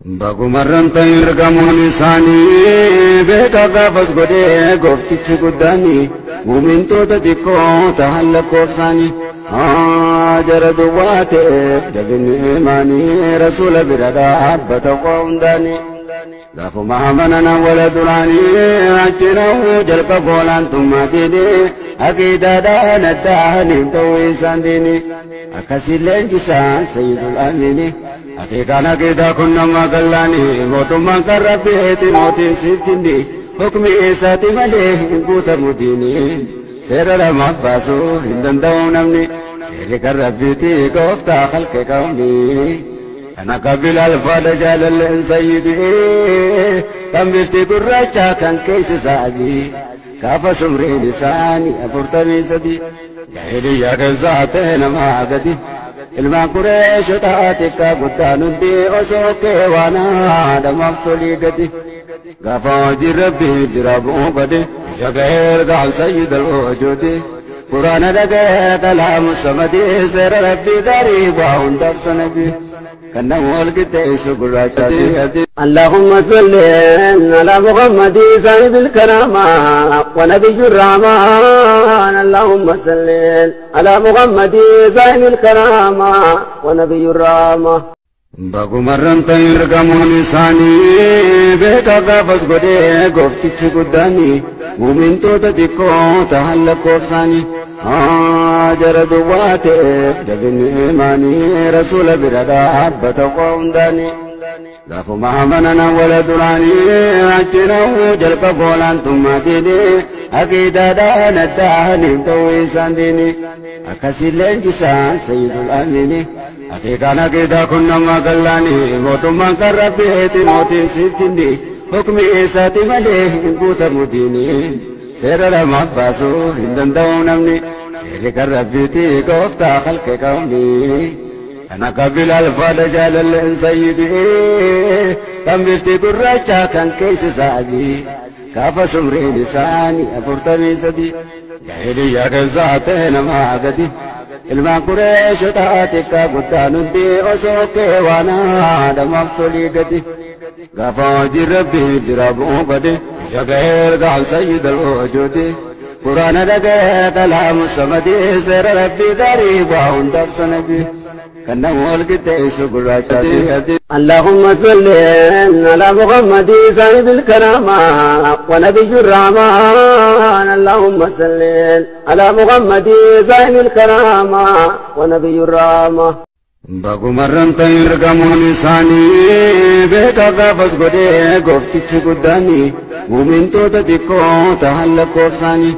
Bagumarran ta'irgamuun isaanii beekaa gaafas godhee gooftichi guddaanii muumintoota xiqqoo ta'an lakkoofsaanii jara duwwaa ta'eef dabinni imaanii rasuula bira dhaabbata waa hundaanii gaafuma amanana wala duraanii achinahu jalqaba olaantummaatiin aqiidaadhaan addaaniif ta'uu isaan diini akkasiillee injisaan sayyidul amiini aqiiqaan aqiidaa kun nama gallaanii mootummaan kan rabbiiti mootiin sittinni hukmi isaati malee hin guutamu diini seera lamaaf baasuu hin danda'u namni seerri kan rabbiiti gooftaa halqe qawmi kana qabil alfaadha jaalalleen sayyidii kan bifti gurraacha kan keessa isaanii gaafa sumriin isaanii 43 jaahiliyyaa keessaa ta'e namaa gadi ilmaan Qureeshotaa xiqqaa guddaan hundi osoo keewaanaa dhamaaf tolii gadi gaafa hojii rabbii bira bu'uu bade isa ga'eer gaal sayyidal wujuudi quraana dhaga'ee kalaamu samadii seera rabbii gaarii waa hundaaf sanadi kan nama wal qixxeessu gurraachaati. اللهم صل على محمد صاحب الكرامة ونبي الرحمن اللهم صل على محمد صاحب الكرامة ونبي الرحمة Bagumarran ta'irgamuun isaanii beekaa gaafas godhee gooftichi guddaanii muumintoota xiqqoo ta'an lakkoofsaanii jara duwwaa ta'eef dabinni imaanii rasuula bira dhaabbata waa hundaanii gaafuma amanana wala duraanii achinahu jalqaba olaantummaatiin aqiidaadhaan addaaniif ta'uu isaan diini akkasiillee injisaan sayyidul amiini aqiiqaan aqiidaa kun nama gallaanii mootummaan kan rabbiiti mootiin sittinni hukmi isaati malee hin guutamu diini seera lamaaf baasuu hin danda'u namni seerri kan rabbiiti gooftaa halqe qawmi kana qabil alfaadha jaalalleen sayyidii kan bifti gurraacha kan keessa isaanii gaafa sumriin isaanii 43 jaahiliyyaa keessaa ta'e namaa gadi ilmaan Qureeshotaa xiqqaa guddaan hundi osoo keewaanaa dhamaaf tolii gadi gaafa hojii rabbii bira bu'uu bade isa ga'eer gaal sayyidal wujuudi quraana dhaga'ee kalaamu samadii seera rabbii gaarii waa hundaaf sanadi kan nama wal qixxeessu gurraachaati. اللهم صل على محمد صاحب الكرامة ونبي الرحمن اللهم صل على محمد صاحب الكرامة ونبي الرحمة Bagumarran ta'irgamuun isaanii beekaa gaafas godhee gooftichi guddaanii muumintoota xiqqoo ta'an lakkoofsaanii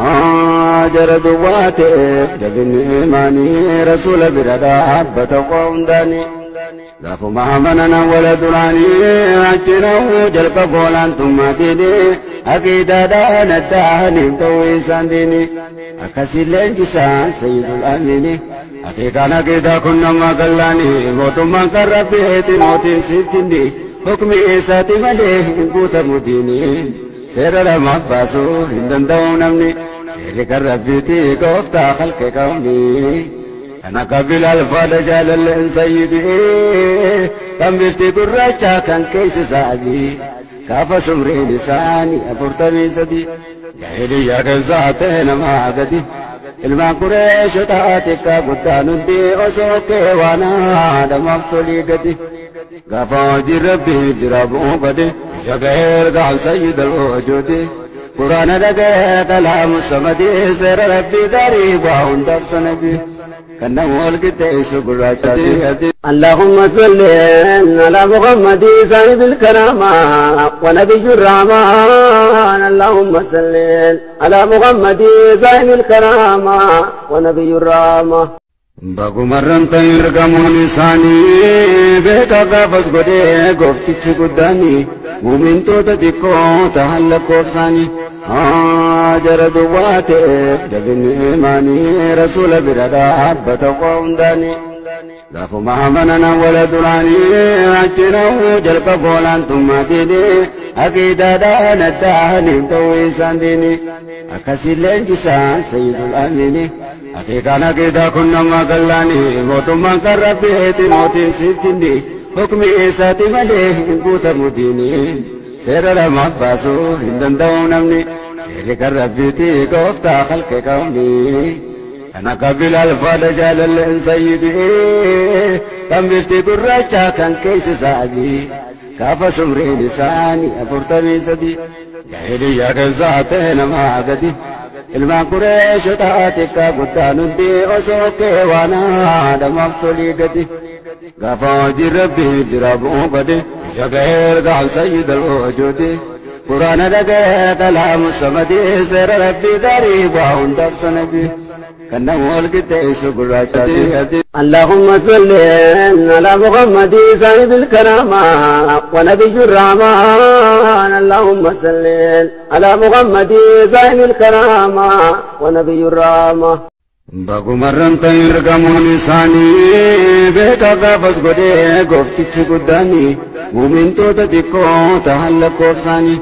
jara duwwaa ta'eef dabinni imaanii rasuula bira dhaabbata waa hundaanii gaafuma amanana wala duraanii achinahu jalqaba olaantummaatiin aqiidaadhaan addaaniif ta'uu isaan diini akkasiillee injisaan sayyidul amiini aqiiqaan aqiidaa kun nama gallaanii mootummaan kan rabbiiti mootiin sittinni hukmi isaati malee hin guutamu diini seera lamaaf baasuu hin danda'u namni seerri kan rabbiiti gooftaa halqe qawmi kana qabil alfaadha jaalalleen sayyidii kan bifti gurraacha kan keessa isaanii gaafa sumriin isaanii 43 jaahiliyyaa keessaa ta'e namaa gadi ilmaan Qureeshotaa xiqqaa guddaan hundi osoo keewaanaa dhamaaf tolii gadi gaafa hojii rabbii bira bu'uu bade isa ga'eer gaal sayyidal wujuudi quraana dhaga'ee kalaamu samadii seera rabbii gaarii waa hundaaf sanadi kan nama wal qixxeessu gurraachaati. اللهم صل على محمد صاحب الكرامة ونبي الرحمن اللهم صل على محمد صاحب الكرامة ونبي الرحمة Bagumarran ta'irgamuun isaanii beekaa gaafas godhee gooftichi guddaanii muumintoota xiqqoo ta'an lakkoofsaanii jara duwwaa ta'eef dabinni imaanii rasuula bira dhaabbata waa hundaanii gaafuma amanana wala duraanii achinahu jalqaba olaantummaatiin aqiidaadhaan addaaniif ta'uu isaan diini akkasiillee injisaan sayyidul amiini aqiiqaan aqiidaa kun nama gallaanii mootummaan kan rabbiiti mootiin sittinni حكم إيساتي مليه قوت مديني سير لما باسو هندن دونمني سير كربيتي قفتا خلق قومي أنا قبل الفال جال سيدي كم بفتي قرچا كان كيس سادي كاف سمري لساني أبرتمي سدي جاهلية كزاتين ما قدي ilmaan qureeshotaa xiqqaa guddaa nuti osoo keewaanaa damaftolii gadi gaafa hojii rabbii bira bu'uu bade isa ga'eer gaal sayyidal ojooti quraana dhaga'ee kalaamu samadii seera rabbii gaarii waa hundaaf sanabi kan nama wal qixxeessu gurraachaati. اللهم صل على محمد صاحب الكرامة ونبي الرحمن اللهم صل على محمد صاحب الكرامة ونبي الرحمة Bagumarran tayyirgamuun isaanii beeka gaafas godhee gooftichi guddaanii muumintoota xiqqoo ta'an lakkoofsaanii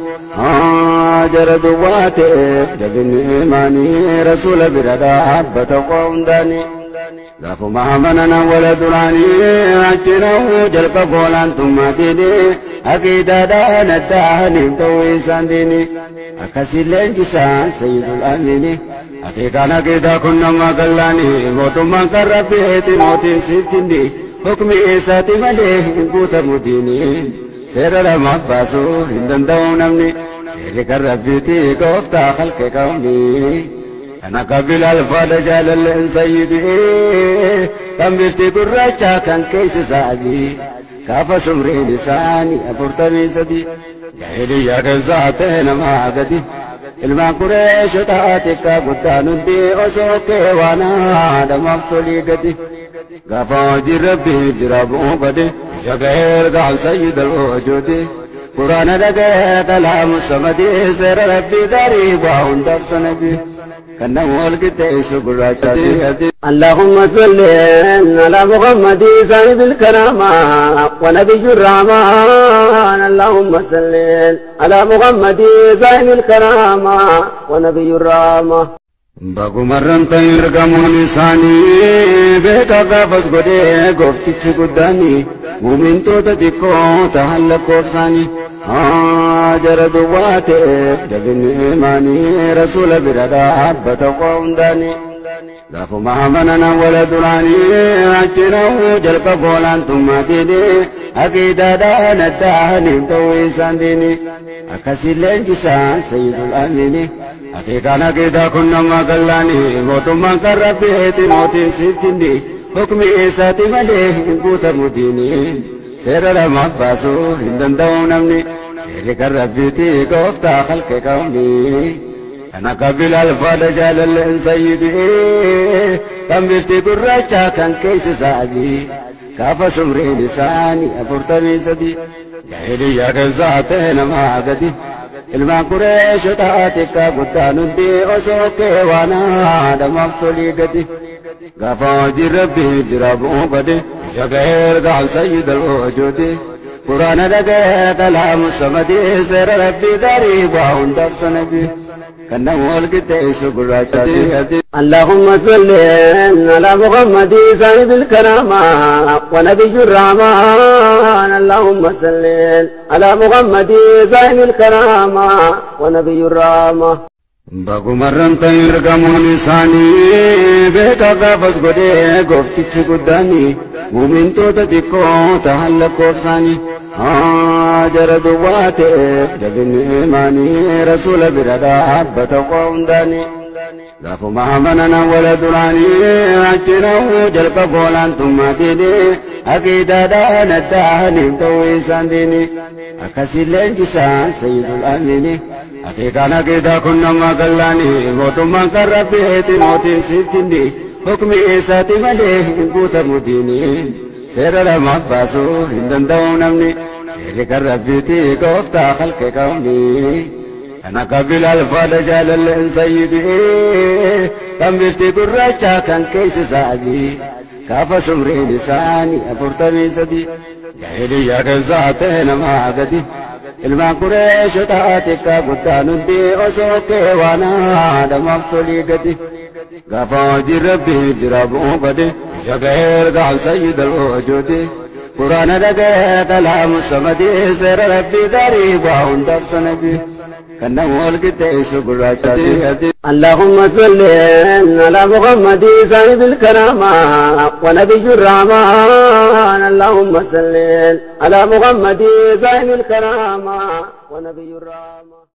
jara duwwaa ta'eef jabinni imaanii rasuula bira dhaabbata qoo hundaanii gaafuma amanana wala duraanii achinahu jalqa goolaantummaa diinii aqiidaadhaan addaaniif ta'uu isaan diinii akkasillee injisaan sayyidul amiinii Akeekaan akeetaa kun nama gallaanii mootummaan kan rabbiiti mootiin siiftinni hukmi isaati malee hin guutamu diini seera lamaaf baasuu hin danda'u namni seerri kan rabbiiti gooftaa halqe qawmi kan akka bilaal faada jaalalleen sayyidii kan bifti gurraacha kan keessa isaanii gaafa sumriin isaanii 43 jaahiliyyaa keessaa ta'e namaa gadi. ilmaan qureeshotaa xiqqaa guddaa nuti osoo keewaanaa damaftolii gadi gaafa hojii rabbii bira bu'uu bade isa ga'eer gaal sayyidal ojooti quraana dhaga'ee kalaamu samadii seera rabbii gaarii waa hundaaf sanabi kan nama wal qixxeessu gurraachaati. اللهم صل على محمد صاحب الكرامة ونبي الرحمن اللهم صل على محمد صاحب الكرامة ونبي الرحمة Bagumarran tayyirgamuun isaanii beeka gaafas godhee gooftichi guddaanii muumintoota xiqqoo ta'an lakkoofsaanii jara duwwaa ta'eef jabinni imaanii rasuula bira dhaabbata qoo hundaanii gaafuma amanana wala duraanii achinahu jalqa goolaantummaa diinii aqiidaadhaan addaaniif ta'uu isaan diinii akkasillee injisaan sayyidul amiinii akeekaan akeetaa kun nama gallaanii mootummaan kan rabbiiti mootiin siiftinni hukmi isaati malee hin guutamu diini seera lamaaf baasuu hin danda'u namni seerri kan rabbiiti gooftaa halqe qawmi kan akka bilaal faada jaalalleen sayyidii kan bifti gurraacha kan keessa isaanii gaafa sumriin isaanii 43 jaahiliyyaa keessaa ta'e namaa gadi ilmaan qureeshotaa xiqqaa guddaa nuti osoo keewaanaa damaftolii gadi gaafa hojii rabbii bira bu'uu bade isa ga'eer gaal sayyidal ojooti quraana dhaga'ee kalaamu samadii seera rabbii gaarii waa hundaaf sanabi kan nama wal qixxeessu gurraachaati. اللهم صل على محمد صاحب الكرامة ونبي الرحمن اللهم صل على محمد صاحب الكرامة ونبي الرحمة Bagumarran tayyirgamuun isaanii beeka gaafas godhee gooftichi guddaanii muumintoota xiqqoo ta'an lakkoofsaanii jara duwwaa ta'eef jabinni imaanii rasuula bira dhaabbata qoo hundaanii gaafuma amanana wala duraanii achinahu jalqa goolaantummaa diinii aqiidaadhaan addaaniif ta'uu isaan diinii akkasillee injisaan sayyidul amiinii akeekaan akeetaa kun nama gallaanii mootummaan kan rabbiiti mootiin siiftinni hukmi isaati malee hin guutamu diini seera lamaaf baasuu hin danda'u namni seerri kan rabbiiti gooftaa halqe qawmi kan akka bilaal faada jaalalleen sayyidii kan bifti gurraacha kan keessa isaanii gaafa sumriin isaanii 43 jaahiliyyaa keessaa ta'e namaa gadi ilmaan qureeshotaa xiqqaa guddaa nuti osoo keewaanaa damaftolii gadi gaafa hojii rabbii bira bu'uu bade isa ga'eer gaal sayyidal ojooti قرآن لقى كلام الصمد سر ربي قريب وهندب سنبي كنا مولك تيسو قرآن اللهم صل على محمد صاحب الكرامة ونبي الرحمن اللهم صل على محمد صاحب الكرامة ونبي الرحمة